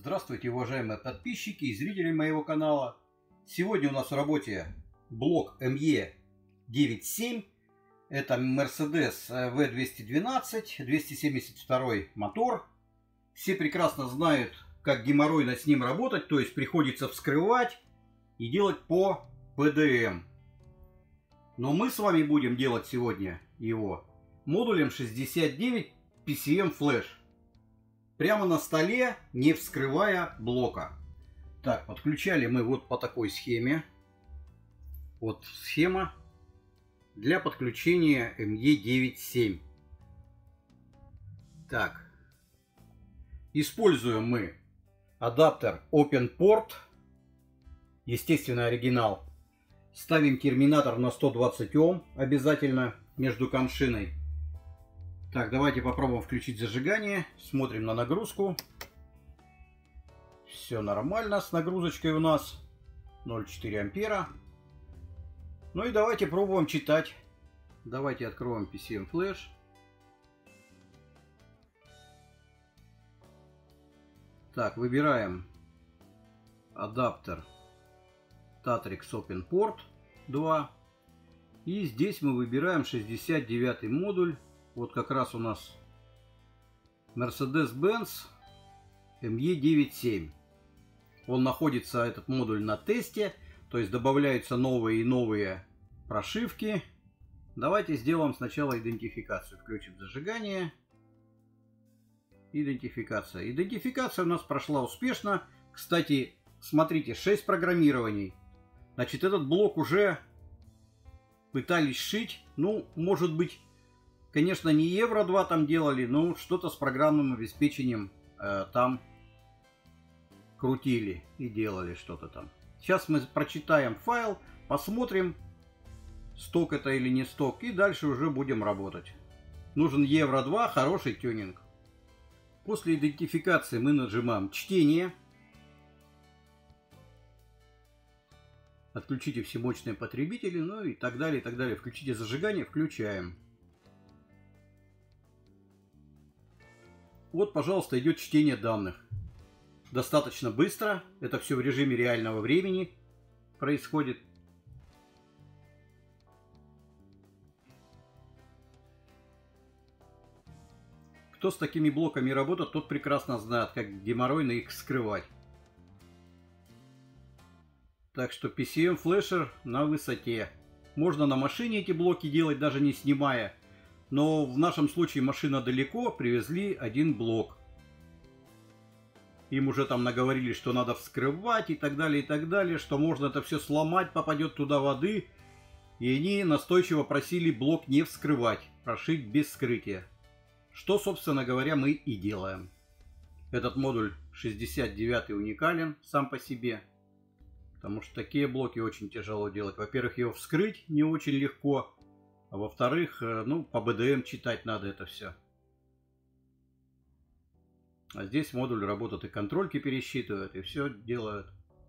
Здравствуйте, уважаемые подписчики и зрители моего канала. Сегодня у нас в работе блок ME97. Это Mercedes V212, 272 мотор. Все прекрасно знают, как геморройно с ним работать, то есть приходится вскрывать и делать по ПДМ. Но мы с вами будем делать сегодня его модулем 69 PCM Flash. Прямо на столе, не вскрывая блока. Так, подключали мы вот по такой схеме. Вот схема для подключения ME97. Так. Используем мы адаптер OpenPort. Естественно, оригинал. Ставим терминатор на 120 Ом обязательно между коншиной. Так, давайте попробуем включить зажигание. Смотрим на нагрузку. Все нормально с нагрузочкой у нас. 0,4 ампера. Ну и давайте пробуем читать. Давайте откроем PCM Flash. Так, выбираем адаптер Tatrix OpenPort 2. И здесь мы выбираем 69 модуль. Вот как раз у нас Mercedes-Benz ME97. Он находится, этот модуль, на тесте. То есть добавляются новые и новые прошивки. Давайте сделаем сначала идентификацию. Включим зажигание. Идентификация. Идентификация у нас прошла успешно. Кстати, смотрите, 6 программирований. Значит, этот блок уже пытались шить. Ну, может быть, конечно, не Евро 2 там делали, но что-то с программным обеспечением там крутили и делали что-то там. Сейчас мы прочитаем файл, посмотрим, сток это или не сток, и дальше уже будем работать. Нужен Евро 2, хороший тюнинг. После идентификации мы нажимаем чтение. Отключите все мощные потребители, ну и так далее, и так далее. Включите зажигание, включаем. Вот, пожалуйста, идет чтение данных. Достаточно быстро. Это все в режиме реального времени происходит. Кто с такими блоками работает, тот прекрасно знает, как геморройно их скрывать. Так что PCM Flasher на высоте. Можно на машине эти блоки делать, даже не снимая. Но в нашем случае машина далеко, привезли один блок. Им уже там наговорили, что надо вскрывать и так далее, что можно это все сломать, попадет туда воды. И они настойчиво просили блок не вскрывать, прошить без вскрытия. Что, собственно говоря, мы и делаем. Этот модуль 69 уникален сам по себе. Потому что такие блоки очень тяжело делать. Во-первых, его вскрыть не очень легко. А во-вторых, ну, по БДМ читать надо это все. А здесь модуль работает и контрольки пересчитывает, и все делают.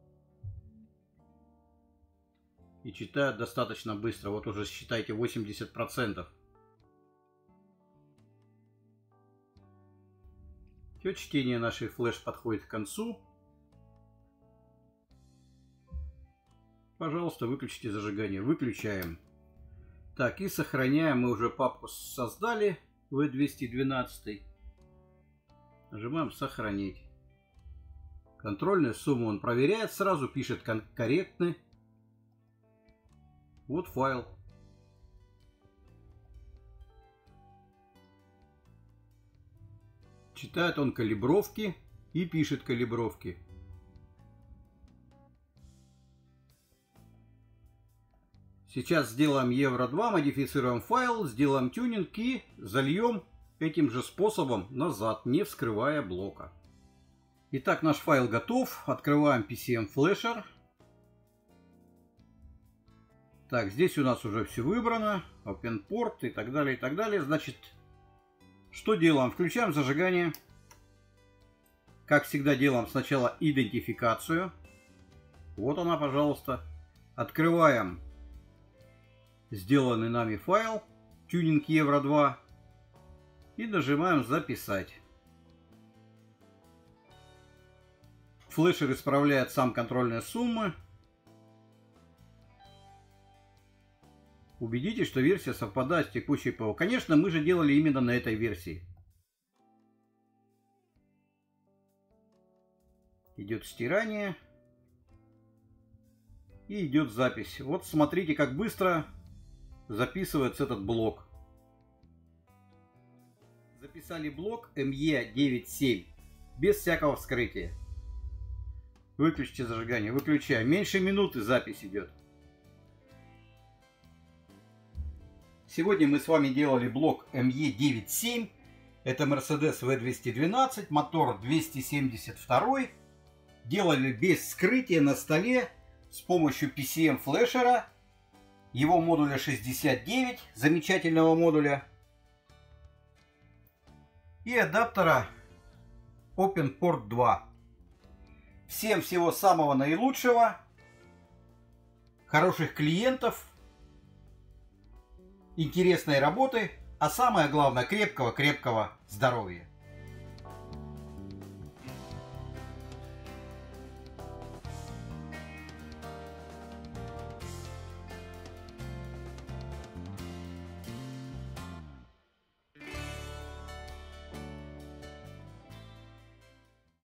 И читают достаточно быстро. Вот уже считайте 80%. Все, чтение нашей флеш подходит к концу. Пожалуйста, выключите зажигание. Выключаем. Так, и сохраняем. Мы уже папку создали. V212. Нажимаем «Сохранить». Контрольную сумму он проверяет сразу. Пишет «Корректный». Вот файл. Читает он калибровки и пишет калибровки. Сейчас сделаем Евро 2, модифицируем файл, сделаем тюнинг и зальем этим же способом назад, не вскрывая блока. Итак, наш файл готов. Открываем PCM Flasher. Так, здесь у нас уже все выбрано. OpenPort и так далее, и так далее. Значит, что делаем? Включаем зажигание. Как всегда, делаем сначала идентификацию. Вот она, пожалуйста. Открываем сделанный нами файл, тюнинг Евро 2, и нажимаем «Записать». Флешер исправляет сам контрольные суммы. Убедитесь, что версия совпадает с текущей ПО. Конечно, мы же делали именно на этой версии. Идет стирание. И идет запись. Вот смотрите, как быстро записывается этот блок. Записали блок ME97 без всякого вскрытия. Выключите зажигание. Выключаем. Меньше минуты запись идет. Сегодня мы с вами делали блок ME97. Это Mercedes V212, мотор 272. Делали без вскрытия на столе с помощью PCM флешера, его модуля 69, замечательного модуля, и адаптера OpenPort 2. Всем всего самого наилучшего, хороших клиентов, интересной работы, а самое главное крепкого здоровья.